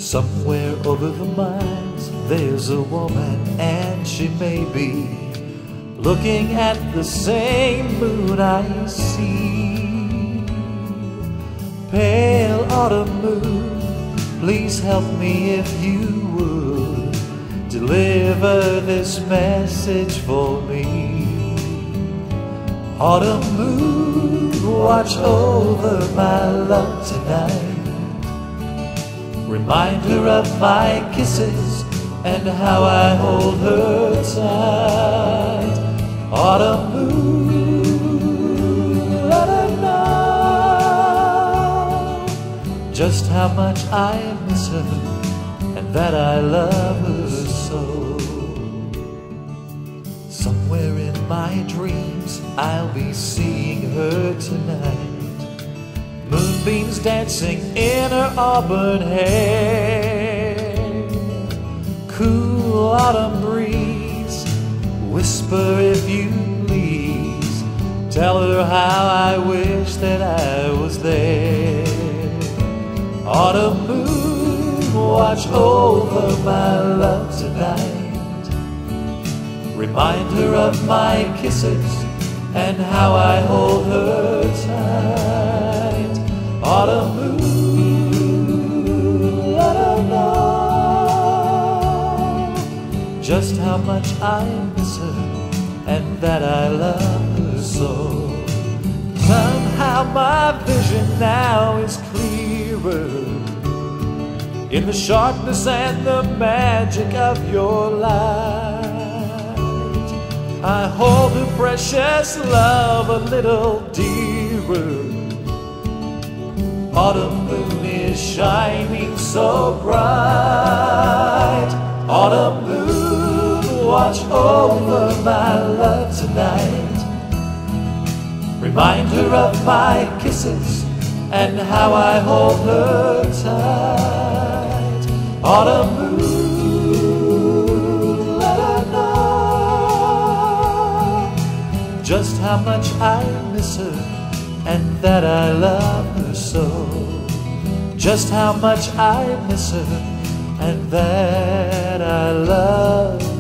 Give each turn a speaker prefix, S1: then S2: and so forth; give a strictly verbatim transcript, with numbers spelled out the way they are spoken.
S1: Somewhere over the miles there's a woman, and she may be looking at the same moon I see. Pale autumn moon, please help me if you would. Deliver this message for me. Autumn moon, watch over my love tonight. Remind her of my kisses and how I hold her tight. Autumn moon, let her know just how much I miss her and that I love her so. Somewhere in my dreams I'll be seeing her tonight. Moonbeams dancing in her auburn hair. Cool autumn breeze, whisper if you please. Tell her how I wish that I was there. Autumn moon, watch over my love tonight. Remind her of my kisses and how I hold her tight. Autumn moon, let her know just how much I miss her and that I love her so. Somehow my vision now is clearer in the sharpness and the magic of your light. I hold her precious love a little dearer. Autumn moon is shining so bright. Autumn moon, watch over my love tonight. Remind her of my kisses and how I hold her tight. Autumn moon, let her know just how much I miss her and that I love her so. Just how much I miss her and that I love her.